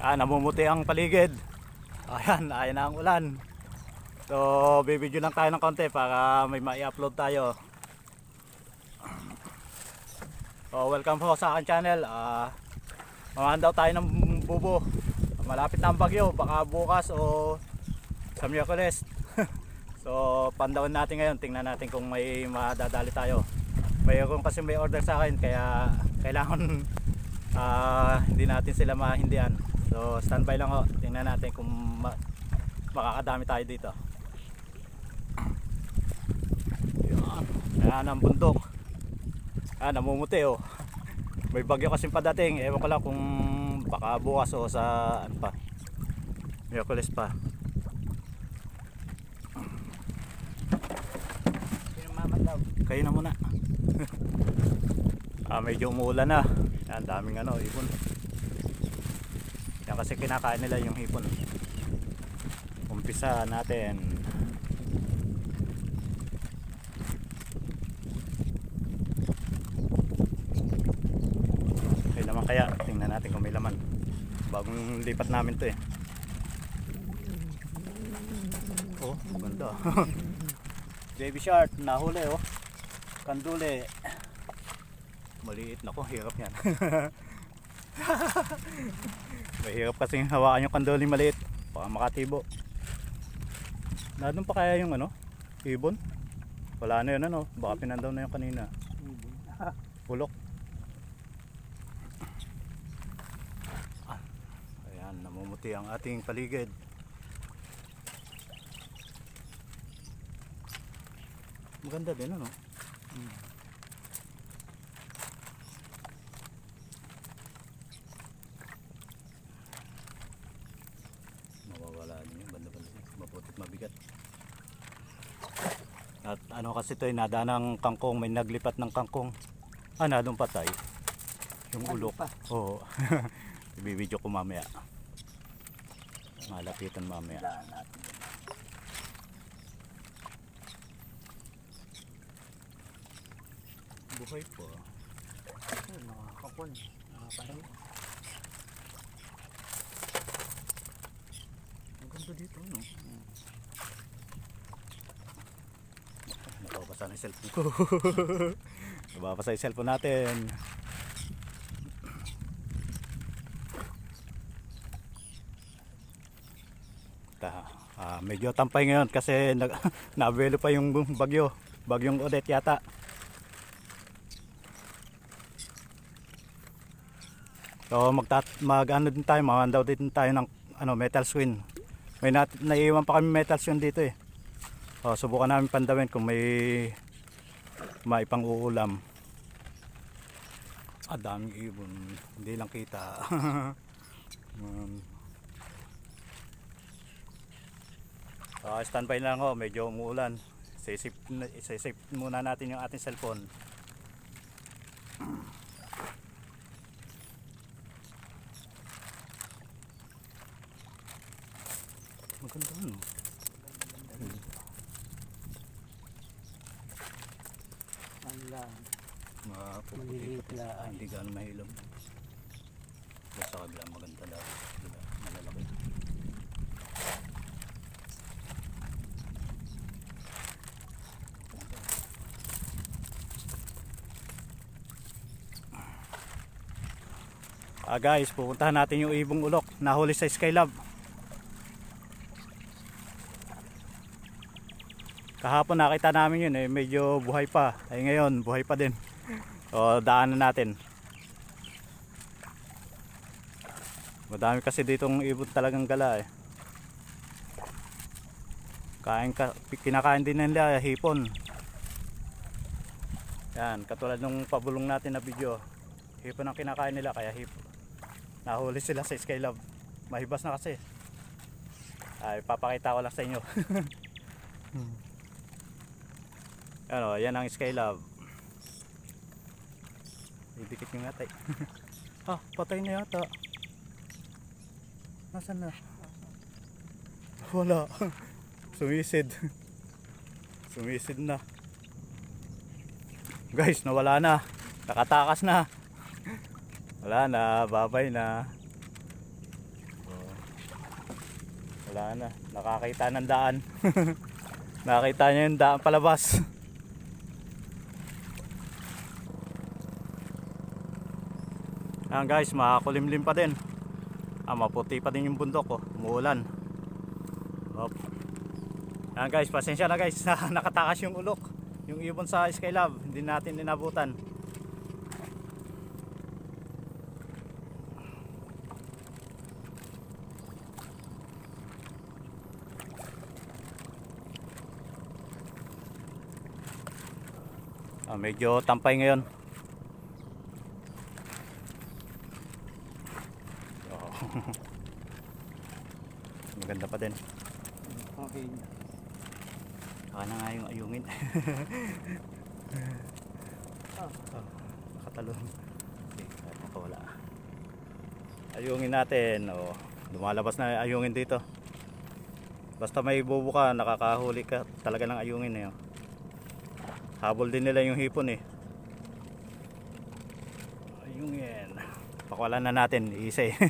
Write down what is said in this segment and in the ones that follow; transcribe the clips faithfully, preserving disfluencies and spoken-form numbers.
Ah, namumuti ang paligid. Ayan, ayan na ang ulan. So, bibidyo lang tayo ng konti para may ma-upload tayo. So, welcome po sa akin channel. Ah, mamahan daw tayo ng bubo. Malapit na ang bagyo, baka bukas o sa Miyerkules. So, pandawin natin ngayon. Tingnan natin kung may madadali tayo. Mayroon kasi may order sa akin, kaya kailangan uh, hindi natin sila mahindihan. So, standby lang ho. Tingnan natin kung ma makakadami tayo dito. Ayan, ayan ang bundok. Ah, namumuti oh. May bagyo kasing padating. Ewan ko lang kung baka bukas o sa ano pa, Miyerkules pa. Kayo na muna. Ah, medyo umuulan na. Yan, daming ano, hipon. Yan kasi kinakain nila yung hipon. Umpisa natin. May laman kaya? Tingnan natin kung may laman. Bagong lipat namin to eh. Oh, ganda. Baby shark, nahuli oh. Kandule. Maliit na ko, hirap yan. Mahirap kasing hawakan yung kandule maliit. Baka makatibo. Nandun pa kaya yung ano? Ibon? Wala na yun ano? Baka pinandaw na yung kanina. Pulok. Ayan, namumuti ang ating paligid. Maganda din ano? Hmm. Mawawala din yung banda-banda, maputit mabigat. At ano kasi ito, nadaan ng kangkong, may naglipat ng kangkong. Ah, nadong patay yung ulok. Oo. Ibibidyo ko mamaya. Malapitan mamaya. Buhay po. Ay, nakakapon. Nakakain. Ang ganda dito, no? Hmm. Nababasa na yung cellphone ko. Nababasa yung cellphone natin. Ta, ah, medyo tampay ngayon kasi nabelo pa yung bagyo. Bagyong Odette yata. So magtat mag ano din tayo, mamandaw din tayo ng ano, metal swing. May nat naiiwan pa kami metal swing dito eh. So subukan namin pandawin kung may maipang uulam. Ah, daming ibon, hindi lang kita. um, so, standby lang ako, medyo umuulan. Sisip, sisip muna natin yung ating cellphone. Maganda ano? Hmm. Ano lang? Maliliit lang. Hindi gano'n mahilom. Sa kabila maganda daw. Malalaki. Ah guys, pupuntahan natin yung ibong ulok. Nahuli sa Skylab. Kahapon nakita namin yun eh, medyo buhay pa. Ay ngayon, buhay pa din. So daanan natin. Madami kasi ditong ibon talagang gala eh. Kain ka, kinakain din nila hipon. Yan, katulad nung pabulong natin na video. Hipon ang kinakain nila, kaya hipon. Nahuli sila sa Skylab. Mahibas na kasi. Ay, papakita ko lang sa inyo. hmm. Ano, yan ang Skylab. Idikit yung atay. Ah, patay na yata. Nasaan na? Wala. Sumisid. Sumisid na. Guys, nawala na. Nakatakas na. Wala na, babay na. Wala na, nakakita ng daan. Nakakita niya yung daan palabas. Ayan guys, makakulimlim pa din. Ah, maputi pa din yung bundok, oh. Umuulan. Hop. Ayan guys, pasensya na guys. Nakatakas yung ulok, yung ibon sa Skylab, hindi natin inabutan. Ah, medyo tampay ngayon. Maganda pa din. Okay. Saka na nga yung ayungin. Oh, nakatalon. Okay, kahit makawala. Ayungin natin. Oh, lumalabas na ayungin dito. Basta may bubo ka, nakakahuli ka talaga ng ayungin eh. Oh. Habol din nila yung hipon eh. Ayungin. Pakawalan na natin, isa eh.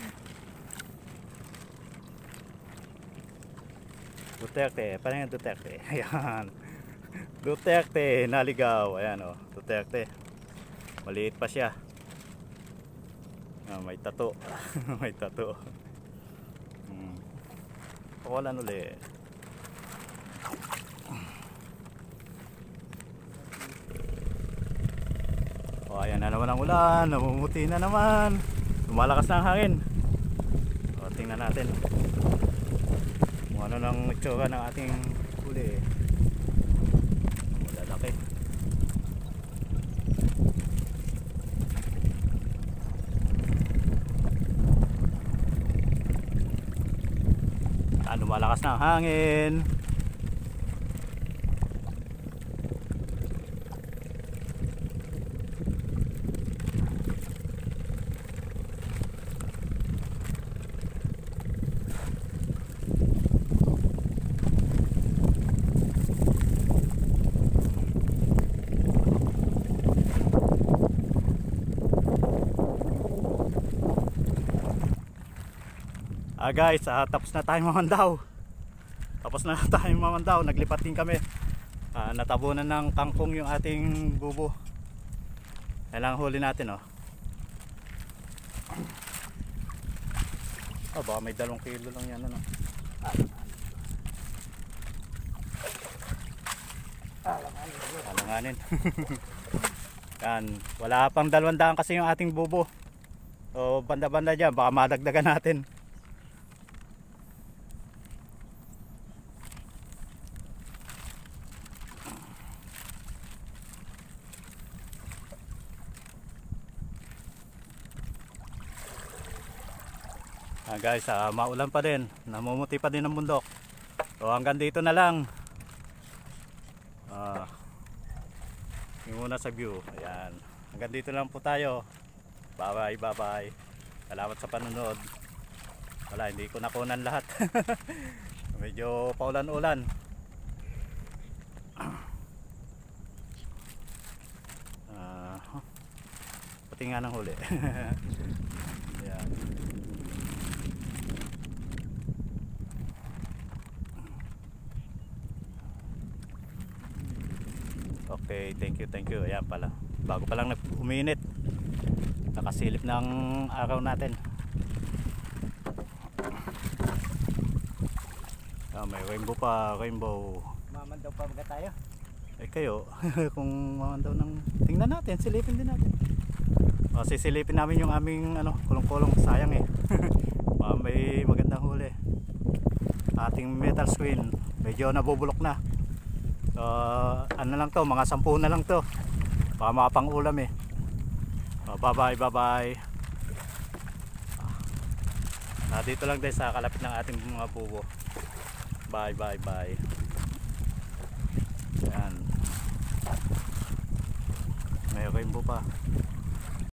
Duterte, parang yung Duterte. Ayan. Duterte, naligaw. Ayan o, oh, Duterte. Maliit pa siya. Ah, may tato. May tato. Hmm. Pakawalan ulit. O, ayan na naman ang ulan. Namumuti na naman. Lumalakas na ang hangin. O, tingnan natin kung ano nang itsura ng ating huli. Malalaki. Ah, lumalakas na ang hangin. Ah guys, ah, tapos na tayong mamandaw. Tapos na tayong mamandaw. Naglipat din kami. Ah, natabunan ng kangkong yung ating bubo. Kailangan huli natin, oh. Ah, baka may dalawang kilo lang yan, ano. Alanganin. Yan, wala pang dalawang daan kasi yung ating bubo. So banda-banda dyan, baka madagdagan natin. Ah guys, ah, maulan pa din, namumuti pa din ang bundok. So hanggang dito na lang. Ah, yung muna sa view. Ayan, hanggang dito lang po tayo. Bye bye, bye bye. Salamat sa panonood. Wala, hindi ko nakunan lahat. Medyo paulan-ulan. Ah, pati nga ng huli. Ayan. Okay, thank you, thank you. Ayan pala, bago pa lang uminit, nakasilip ng araw natin. Ah, may rainbow pa, rainbow. Mamandaw pa ba tayo? Eh kayo, kung mamandaw ng, tingnan natin, silipin din natin. O, sisilipin namin yung aming ano, kulong-kulong, sayang eh. Ah, may magandang huli. Ating metal screen, medyo nabubulok na. So, ano lang to, mga sampu na lang to. Baka makapang ulam eh. So, bye bye, bye bye. Ah, dito lang din sa kalapit ng ating mga bubo. Bye bye bye. Ayan. May rainbow pa.